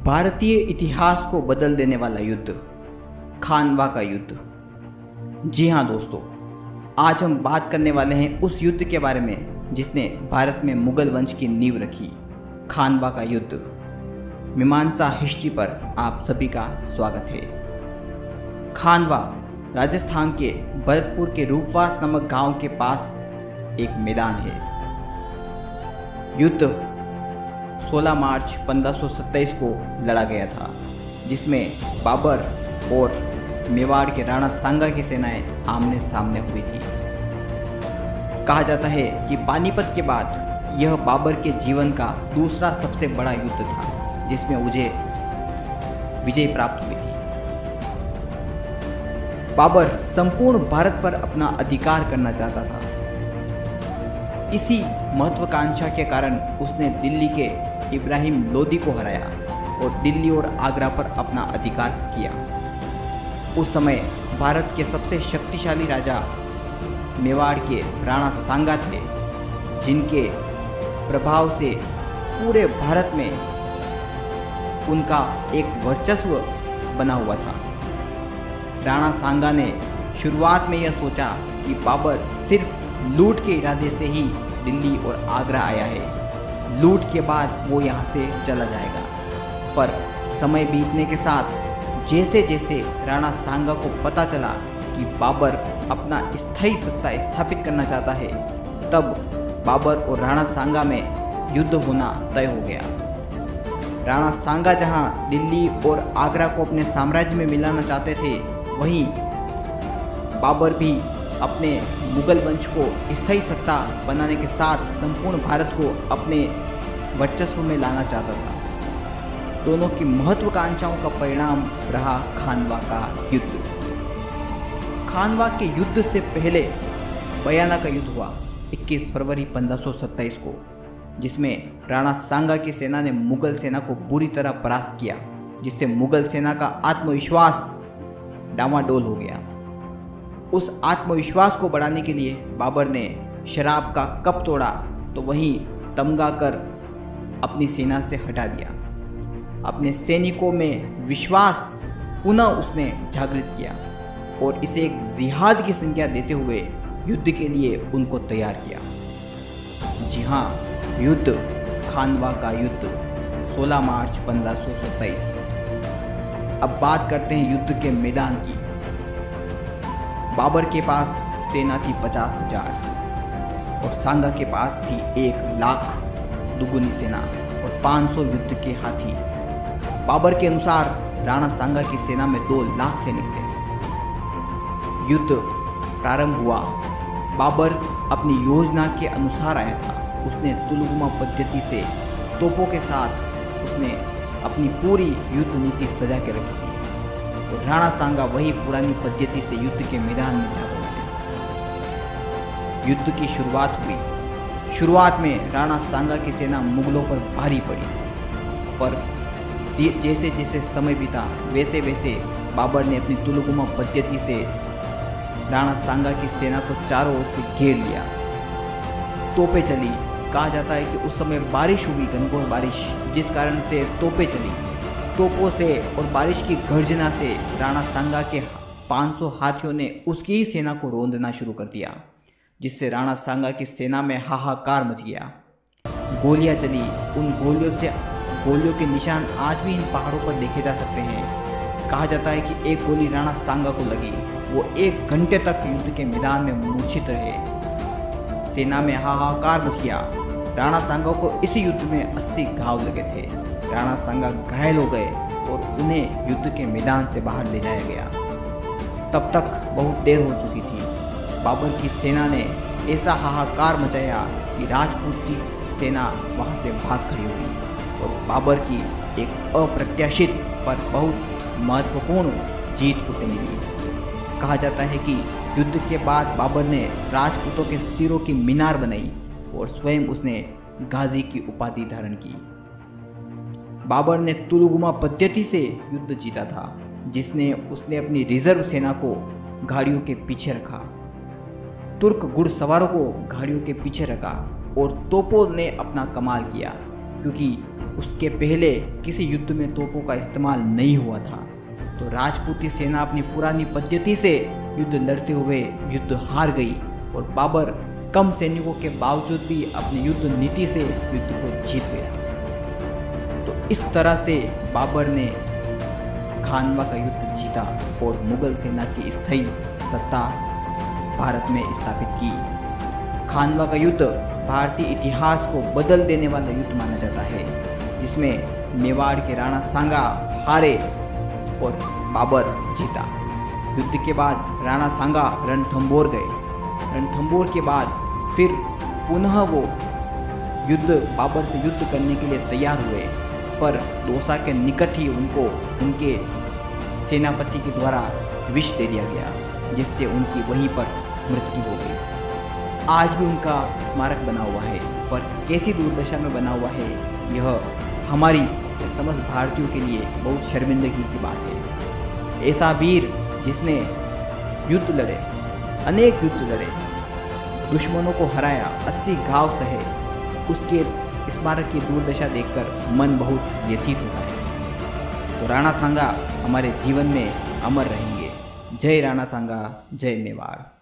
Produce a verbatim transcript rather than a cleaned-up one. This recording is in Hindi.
भारतीय इतिहास को बदल देने वाला युद्ध, खानवा का युद्ध। जी हाँ दोस्तों, आज हम बात करने वाले हैं उस युद्ध के बारे में जिसने भारत में मुगल वंश की नींव रखी, खानवा का युद्ध। मीमांसा हिस्ट्री पर आप सभी का स्वागत है। खानवा राजस्थान के भरतपुर के रूपवास नामक गांव के पास एक मैदान है। युद्ध सोलह मार्च पंद्रह सौ सत्ताईस को लड़ा गया था, जिसमें बाबर और मेवाड़ के राणा सांगा की सेनाएं आमने सामने हुई थी। कहा जाता है कि पानीपत के बाद यह बाबर के जीवन का दूसरा सबसे बड़ा युद्ध था, जिसमें मुझे विजय प्राप्त हुई थी। बाबर संपूर्ण भारत पर अपना अधिकार करना चाहता था। इसी महत्वाकांक्षा के कारण उसने दिल्ली के इब्राहिम लोदी को हराया और दिल्ली और आगरा पर अपना अधिकार किया। उस समय भारत के सबसे शक्तिशाली राजा मेवाड़ के राणा सांगा थे, जिनके प्रभाव से पूरे भारत में उनका एक वर्चस्व बना हुआ था। राणा सांगा ने शुरुआत में यह सोचा कि बाबर सिर्फ लूट के इरादे से ही दिल्ली और आगरा आया है, लूट के बाद वो यहाँ से चला जाएगा। पर समय बीतने के साथ जैसे जैसे राणा सांगा को पता चला कि बाबर अपना स्थायी सत्ता स्थापित करना चाहता है, तब बाबर और राणा सांगा में युद्ध होना तय हो गया। राणा सांगा जहाँ दिल्ली और आगरा को अपने साम्राज्य में मिलाना चाहते थे, वहीं बाबर भी अपने मुगल वंश को स्थायी सत्ता बनाने के साथ संपूर्ण भारत को अपने वर्चस्व में लाना चाहता था। दोनों की महत्वाकांक्षाओं का परिणाम रहा खानवा का युद्ध। खानवा के युद्ध से पहले बयाना का युद्ध हुआ इक्कीस फरवरी पंद्रह सौ सत्ताईस को, जिसमें राणा सांगा की सेना ने मुगल सेना को बुरी तरह परास्त किया, जिससे मुगल सेना का आत्मविश्वास डामाडोल हो गया। उस आत्मविश्वास को बढ़ाने के लिए बाबर ने शराब का कप तोड़ा, तो वहीं तमगा कर अपनी सेना से हटा दिया। अपने सैनिकों में विश्वास पुनः उसने जागृत किया और इसे एक जिहाद की संज्ञा देते हुए युद्ध के लिए उनको तैयार किया। जी हाँ, युद्ध खानवा का युद्ध सोलह मार्च पंद्रह सौ सत्ताईस। अब बात करते हैं युद्ध के मैदान की। बाबर के पास सेना थी पचास हजार और सांगा के पास थी एक लाख दुगुनी सेना और पाँच सौ युद्ध के हाथी। बाबर के अनुसार राणा सांगा की सेना में दो लाख सैनिक थे। युद्ध प्रारंभ हुआ। बाबर अपनी योजना के अनुसार आया था। उसने तुलुगमा पद्धति से तोपों के साथ उसने अपनी पूरी युद्ध नीति सजा के रखी थी और राणा सांगा वही पुरानी पद्धति से युद्ध के मैदान में जा पहुंचे। युद्ध की शुरुआत हुई। शुरुआत में राणा सांगा की सेना मुगलों पर भारी पड़ी, पर जैसे जैसे समय बीता वैसे वैसे बाबर ने अपनी तुलुगमा पद्धति से राणा सांगा की सेना को चारों ओर से घेर लिया। तोपें चली। कहा जाता है कि उस समय बारिश हुई, घनघोर बारिश, जिस कारण से तोपें चली। तोपों से और बारिश की गर्जना से राणा सांगा के पाँच सौ हाथियों ने उसकी ही सेना को रौंदना शुरू कर दिया, जिससे राणा सांगा की सेना में हाहाकार मच गया। गोलियां चली। उन गोलियों से गोलियों के निशान आज भी इन पहाड़ों पर देखे जा सकते हैं। कहा जाता है कि एक गोली राणा सांगा को लगी, वो एक घंटे तक युद्ध के मैदान में मूर्छित रहे। सेना में हाहाकार मच गया। राणा सांगा को इसी युद्ध में अस्सी घाव लगे थे। राणा सांगा घायल हो गए और उन्हें युद्ध के मैदान से बाहर ले जाया गया। तब तक बहुत देर हो चुकी थी। बाबर की सेना ने ऐसा हाहाकार मचाया कि राजपूत की सेना वहां से भाग खड़ी हुई और बाबर की एक अप्रत्याशित पर बहुत महत्वपूर्ण जीत उसे मिली। कहा जाता है कि युद्ध के बाद बाबर ने राजपूतों के सिरों की मीनार बनाई और स्वयं उसने गाजी की उपाधि धारण की। बाबर ने तुलुगमा पद्धति से युद्ध जीता था, जिसने उसने अपनी रिजर्व सेना को गाड़ियों के पीछे रखा, तुर्क घुड़सवारों को गाड़ियों के पीछे रखा और तोपों ने अपना कमाल किया। क्योंकि उसके पहले किसी युद्ध में तोपों का इस्तेमाल नहीं हुआ था। तो राजपूती सेना अपनी पुरानी पद्धति से युद्ध लड़ते हुए युद्ध हार गई और बाबर कम सैनिकों के बावजूद भी अपनी युद्ध नीति से युद्ध को जीत गया। तो इस तरह से बाबर ने खानवा का युद्ध जीता और मुगल सेना की स्थायी सत्ता भारत में स्थापित की। खानवा का युद्ध भारतीय इतिहास को बदल देने वाला युद्ध माना जाता है, जिसमें मेवाड़ के राणा सांगा हारे और बाबर जीता। युद्ध के बाद राणा सांगा रणथंबोर गए। रणथंबोर के बाद फिर पुनः वो युद्ध बाबर से युद्ध करने के लिए तैयार हुए, पर दौसा के निकट ही उनको उनके सेनापति के द्वारा विष दे दिया गया, जिससे उनकी वहीं पर मृत्यु हो गई। आज भी उनका स्मारक बना हुआ है, पर कैसी दुर्दशा में बना हुआ है यह हमारी समस्त भारतीयों के लिए बहुत शर्मिंदगी की बात है। ऐसा वीर जिसने युद्ध लड़े, अनेक युद्ध लड़े, दुश्मनों को हराया, अस्सी घाव सहे, उसके स्मारक की दुर्दशा देखकर मन बहुत व्यथित होता है। तो राणा सांगा हमारे जीवन में अमर रहेंगे। जय राणा सांगा, जय मेवाड़।